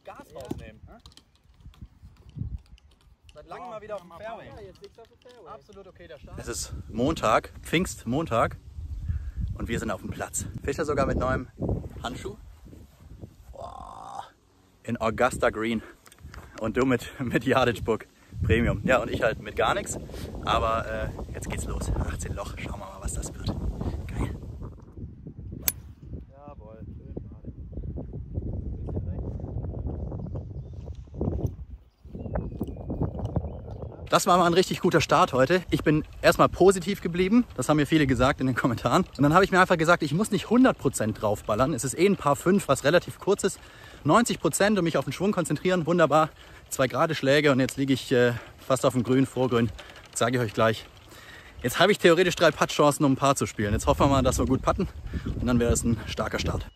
Gas rausnehmen. Seit langem mal wieder auf dem Fairway. Absolut okay, der Start. Es ist Montag, Pfingstmontag. Und wir sind auf dem Platz. Fischer sogar mit neuem Handschuh. Boah. In Augusta Green. Und du mit Yardage Book Premium. Ja, und ich halt mit gar nichts. Aber jetzt geht's los. 18 Loch. Schauen wir mal, was das wird. Geil. Jawohl. Das war mal ein richtig guter Start heute. Ich bin erstmal positiv geblieben. Das haben mir viele gesagt in den Kommentaren. Und dann habe ich mir einfach gesagt, ich muss nicht 100% draufballern. Es ist eh ein Par 5, was relativ kurz ist. 90% und mich auf den Schwung konzentrieren. Wunderbar. 2 gerade Schläge und jetzt liege ich fast auf dem Grün, Vorgrün. Das sage ich euch gleich. Jetzt habe ich theoretisch 3 Puttchancen, um ein Paar zu spielen. Jetzt hoffen wir mal, dass wir gut putten. Und dann wäre es ein starker Start.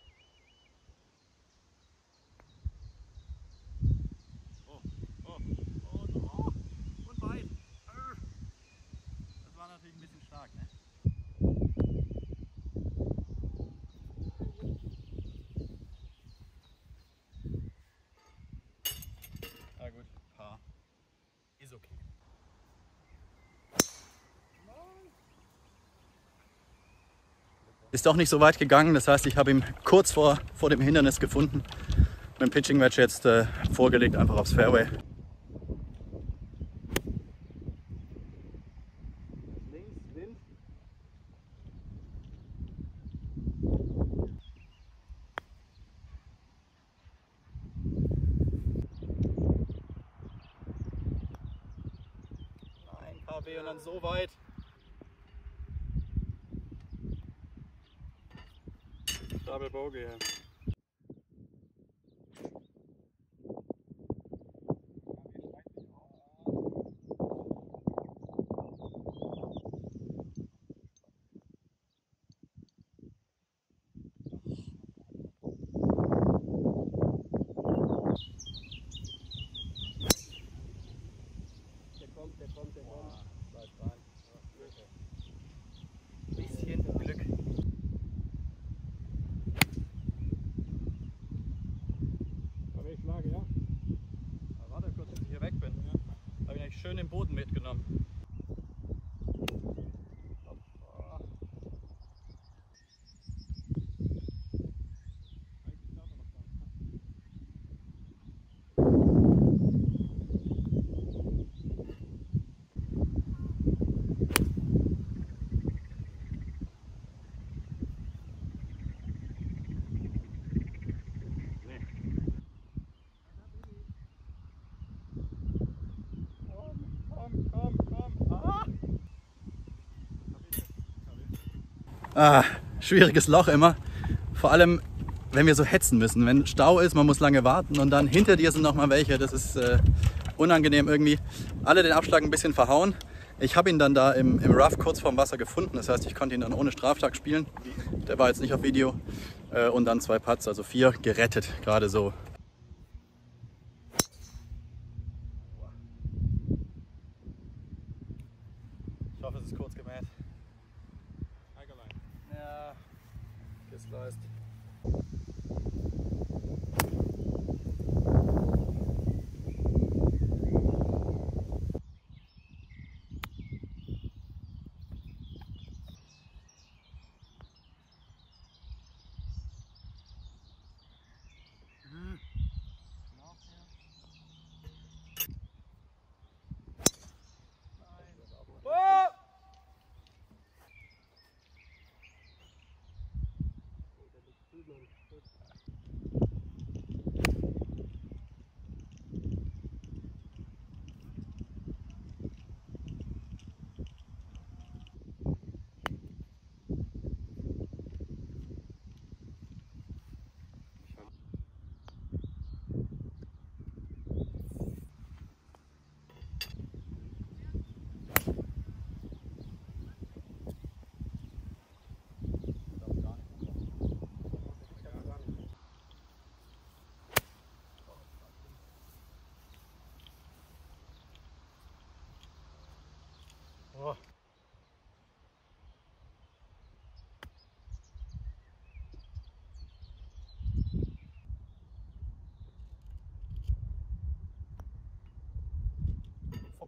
Ist doch nicht so weit gegangen, das heißt, ich habe ihn kurz vor dem Hindernis gefunden. Mit dem Pitching Wedge jetzt vorgelegt, einfach aufs Fairway. Links, Wind. Ein KW und dann so weit. Double Bogey, ja. Der kommt. Bleibt dran. Bisschen Glück. Lage, ja. Warte kurz, bis ich hier weg bin. Ja. Habe ich eigentlich schön den Boden mitgenommen. Schwieriges Loch immer. Vor allem, wenn wir so hetzen müssen. Wenn Stau ist, man muss lange warten und dann hinter dir sind noch mal welche. Das ist unangenehm irgendwie. Alle den Abschlag ein bisschen verhauen. Ich habe ihn dann da im Rough kurz vorm Wasser gefunden. Das heißt, ich konnte ihn dann ohne Strafschlag spielen. Der war jetzt nicht auf Video. Und dann 2 Putts, also 4 gerettet. Gerade so. Ich hoffe, es ist kurz gemäht. Ja, gesliced.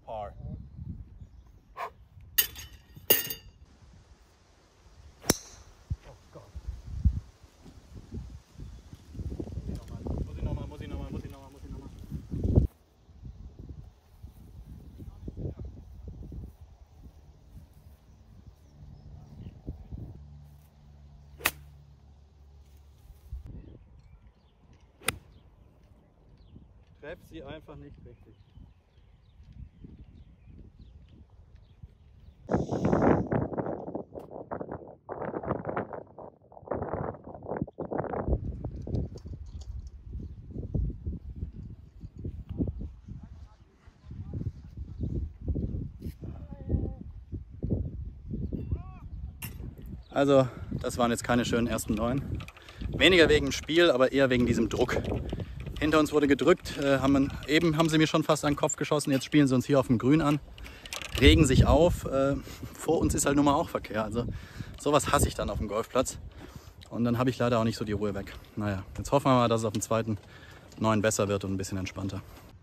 par. Oh Gott. Muss ich nochmal. Treff sie einfach nicht richtig. Also, das waren jetzt keine schönen ersten 9. Weniger wegen dem Spiel, aber eher wegen diesem Druck. Hinter uns wurde gedrückt, eben haben sie mir schon fast an den Kopf geschossen, jetzt spielen sie uns hier auf dem Grün an, regen sich auf. Vor uns ist halt nun mal auch Verkehr, also sowas hasse ich dann auf dem Golfplatz. Und dann habe ich leider auch nicht so die Ruhe weg. Naja, jetzt hoffen wir mal, dass es auf dem zweiten 9 besser wird und ein bisschen entspannter.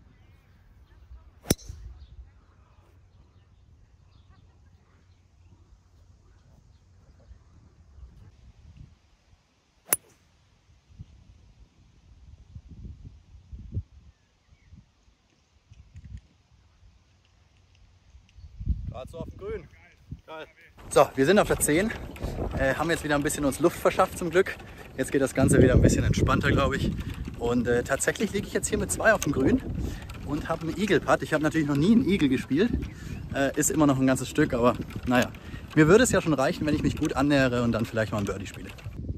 Gerade so auf dem Grün. Geil. So, wir sind auf der 10. Haben jetzt wieder ein bisschen uns Luft verschafft zum Glück. Jetzt geht das Ganze wieder ein bisschen entspannter, glaube ich. Und tatsächlich liege ich jetzt hier mit 2 auf dem Grün und habe einen Eagle-Putt. Ich habe natürlich noch nie einen Eagle gespielt. Ist immer noch ein ganzes Stück, aber naja. Mir würde es ja schon reichen, wenn ich mich gut annähere und dann vielleicht mal ein Birdie spiele.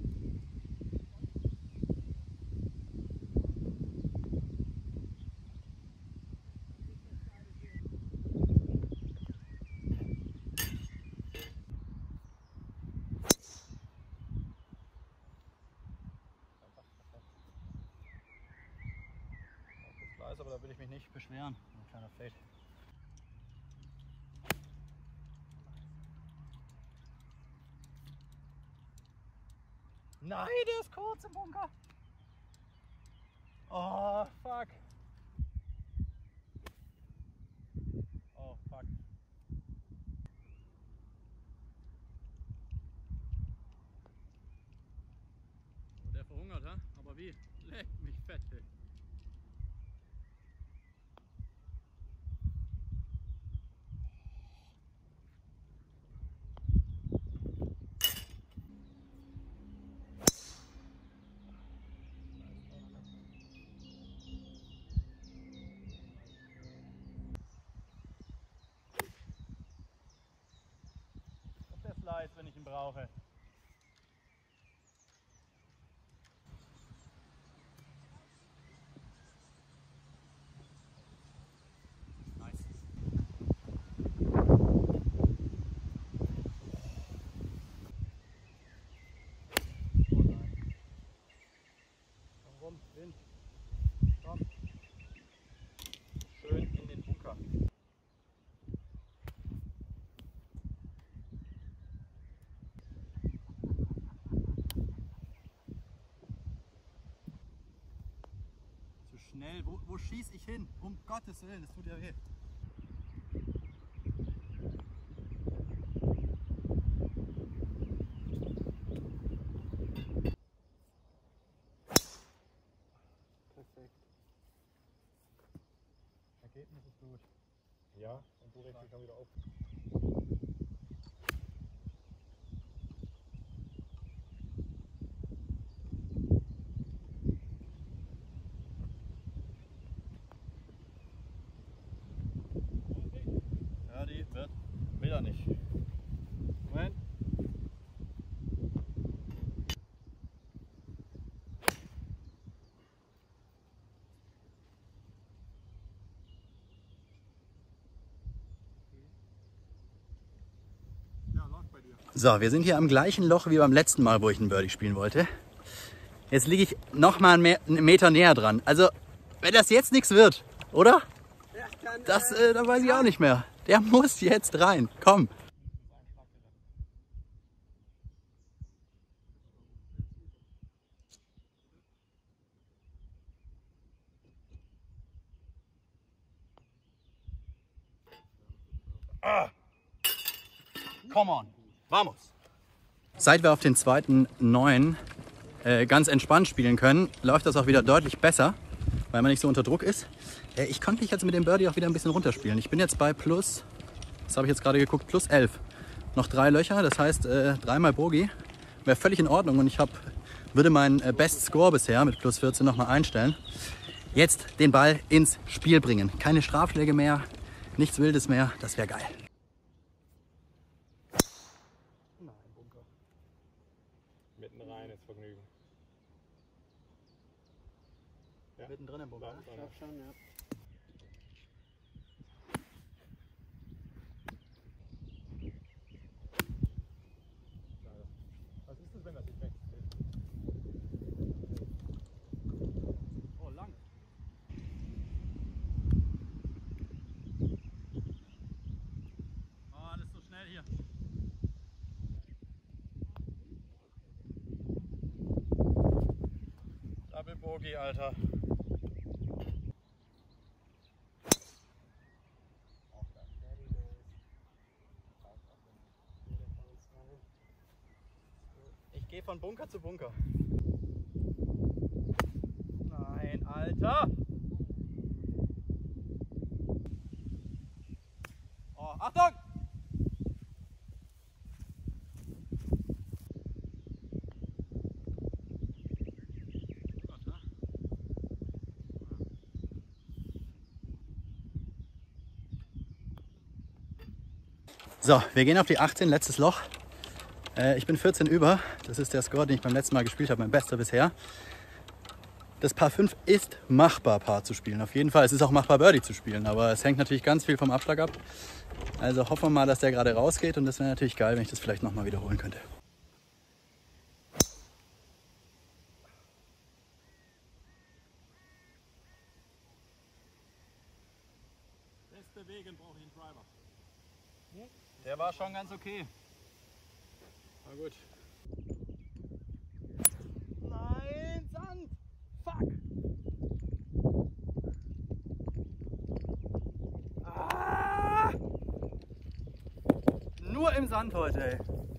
Aber da will ich mich nicht beschweren. Ein kleiner Fade. Nein, der ist kurz im Bunker. Oh, fuck. Oh, fuck. Oh, der verhungert, ha? Aber wie? Leck mich fett, ey. Der Slice, wenn ich ihn brauche. Nice. Oh nein. Komm rum, Wind. Komm. Schön in den Bunker. Zu schnell. Wo schieße ich hin? Um Gottes Willen, das tut ja weh. Perfekt. Ergebnis ist gut. Ja, und du regst dich dann wieder auf. Ja, die wird wieder nicht. Moment. So, wir sind hier am gleichen Loch wie beim letzten Mal, wo ich einen Birdie spielen wollte. Jetzt liege ich noch mal einen Meter näher dran. Also, wenn das jetzt nichts wird, oder? Das, da weiß ich auch nicht mehr. Der muss jetzt rein. Komm. Come on. Vamos. Seit wir auf den zweiten 9 ganz entspannt spielen können, läuft das auch wieder deutlich besser, weil man nicht so unter Druck ist. Ich konnte mich jetzt mit dem Birdie auch wieder ein bisschen runterspielen. Ich bin jetzt bei plus, das habe ich jetzt gerade geguckt, plus 11. Noch 3 Löcher, das heißt 3-mal Bogey. Wäre völlig in Ordnung und ich würde meinen Best Score bisher mit plus 14 nochmal einstellen. Jetzt den Ball ins Spiel bringen. Keine Strafschläge mehr, nichts Wildes mehr, das wäre geil. Nein, Bunker. Mitten rein ins Vergnügen. Ja. Mittendrin im Bunker. Ich glaub schon, ja. Was ist das, wenn das nicht wächst? Oh, lang. Oh, alles so schnell hier. Double Bogey, Alter. Ich gehe von Bunker zu Bunker. Nein, Alter! Oh, Achtung! So, wir gehen auf die 18, letztes Loch. Ich bin 14 über. Das ist der Score, den ich beim letzten Mal gespielt habe, mein bester bisher. Das Par 5 ist machbar, Par zu spielen. Auf jeden Fall. Es ist auch machbar, Birdie zu spielen. Aber es hängt natürlich ganz viel vom Abschlag ab. Also hoffen wir mal, dass der gerade rausgeht. Und das wäre natürlich geil, wenn ich das vielleicht nochmal wiederholen könnte. Bewegen brauche ich einen Driver. Der war schon ganz okay. Na gut. Nein, Sand! Fuck! Ah! Nur im Sand heute, ey.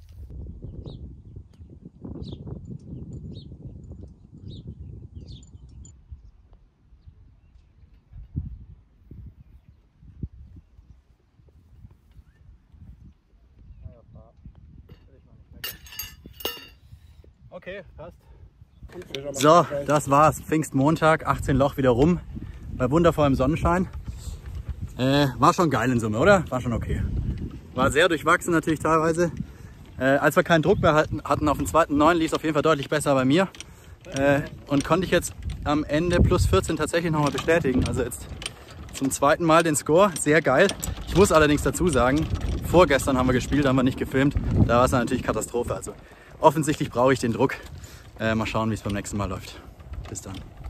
Okay, passt. So, das war's. Pfingstmontag, 18 Loch wieder rum. Bei wundervollem Sonnenschein. War schon geil in Summe, oder? War schon okay. War sehr durchwachsen natürlich teilweise. Als wir keinen Druck mehr hatten auf den zweiten 9, lief es auf jeden Fall deutlich besser bei mir. Und konnte ich jetzt am Ende plus 14 tatsächlich nochmal bestätigen. Also jetzt zum zweiten Mal den Score. Sehr geil. Ich muss allerdings dazu sagen, vorgestern haben wir gespielt, haben wir nicht gefilmt. Da war es natürlich Katastrophe. Also offensichtlich brauche ich den Druck. Mal schauen, wie es beim nächsten Mal läuft. Bis dann.